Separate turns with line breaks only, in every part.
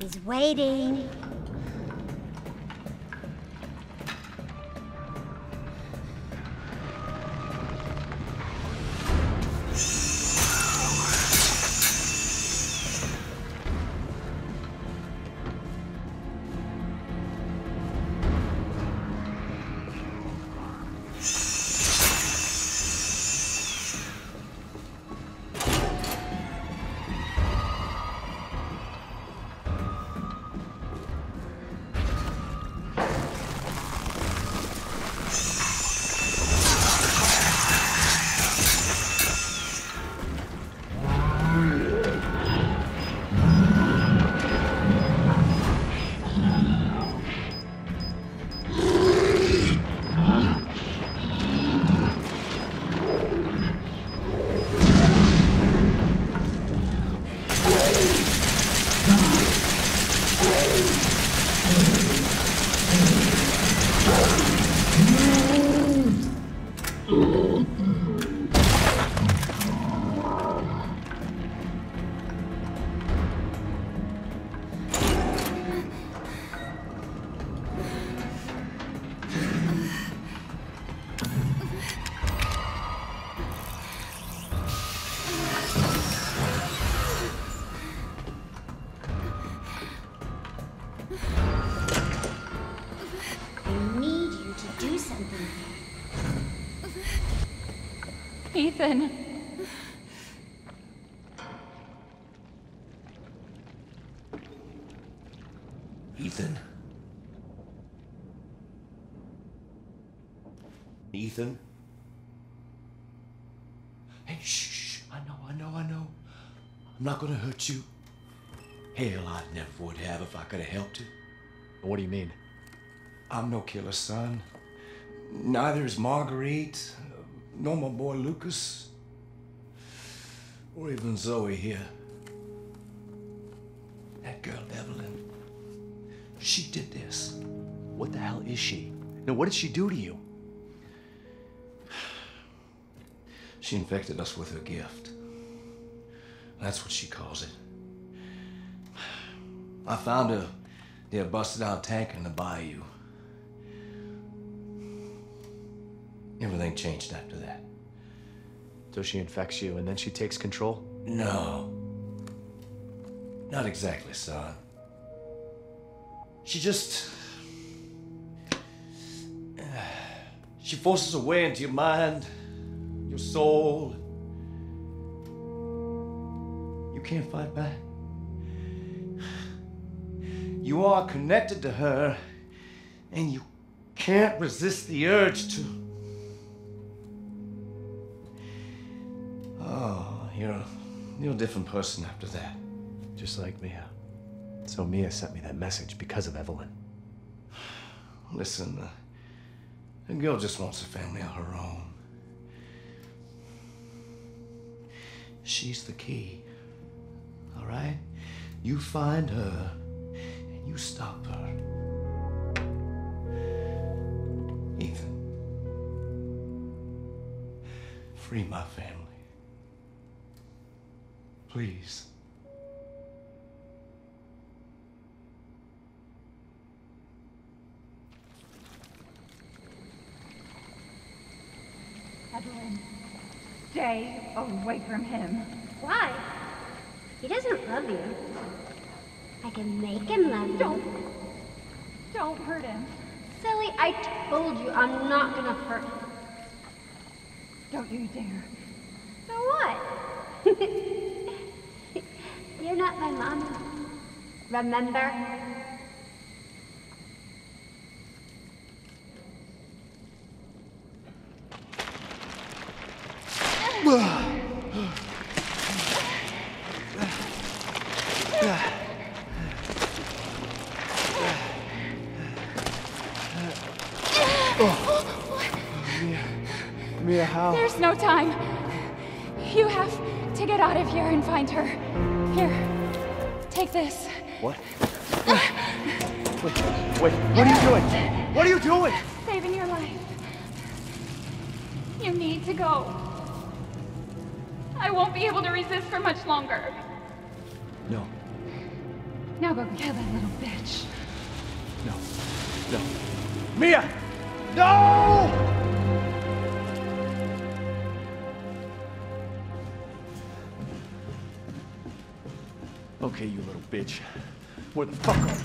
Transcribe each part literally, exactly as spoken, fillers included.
He's waiting.
Ethan.
Ethan? Ethan? Hey, shh, shh, I know, I know, I know. I'm not gonna hurt you. Hell, I never would have if I could have helped you.
What do you mean?
I'm no killer, son. Neither is Marguerite, nor my boy Lucas, or even Zoe here. That girl, Evelyn, she did this.
What the hell is she? No, what did she do to you?
She infected us with her gift. That's what she calls it. I found her near a busted out tank in the bayou. Everything changed after that.
So she infects you and then she takes control?
No. Not exactly, son. She just... She forces her way into your mind, your soul. You can't fight back. You are connected to her, and you can't resist the urge to... Oh, you're a, you're a different person after that.
Just like Mia. So Mia sent me that message because of Evelyn.
Listen, uh, the girl just wants a family of her own. She's the key, all right? You find her, and you stop her. Ethan, free my family. Please.
Evelyn, stay away from him.
Why? He doesn't love you. I can make him love you.
Don't. Don't hurt him.
Silly, I told you I'm not gonna hurt him.
Don't you dare.
So what? You're not my mama. Remember?
Mia, how?
There's no time. You have to get out of here and find her. Here, take this.
What? Wait, wait, wait, what are you doing? What are you doing?
Saving your life. You need to go. I won't be able to resist for much longer.
No.
Now go kill that little bitch.
No. No. Mia! No! Okay, you little bitch. Where the fuck are you?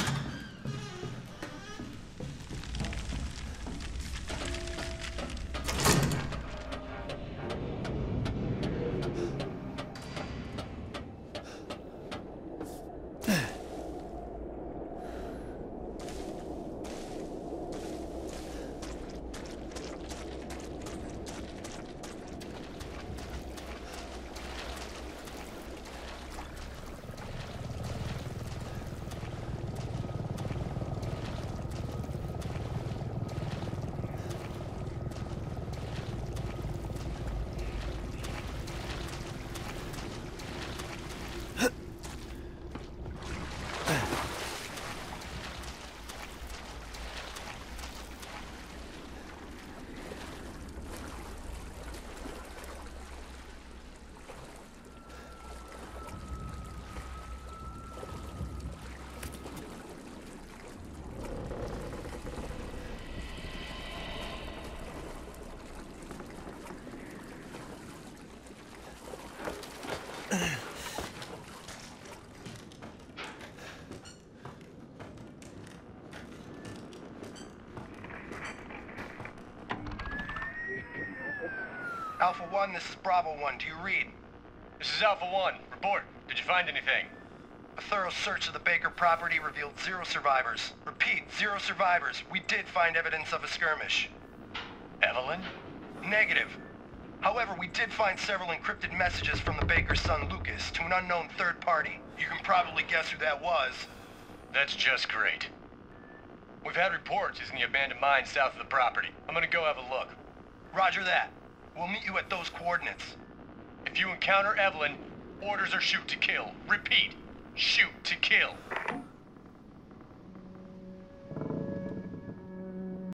Alpha one, this is Bravo one. Do you read?
This is Alpha one. Report. Did you find anything?
A thorough search of the Baker property revealed zero survivors. Repeat, zero survivors. We did find evidence of a skirmish.
Evelyn?
Negative. However, we did find several encrypted messages from the Baker's son Lucas to an unknown third party. You can probably guess who that was.
That's just great. We've had reports he's in the abandoned mine south of the property. I'm gonna go have a look.
Roger that. We'll meet you at those coordinates.
If you encounter Evelyn, orders are shoot to kill. Repeat, shoot.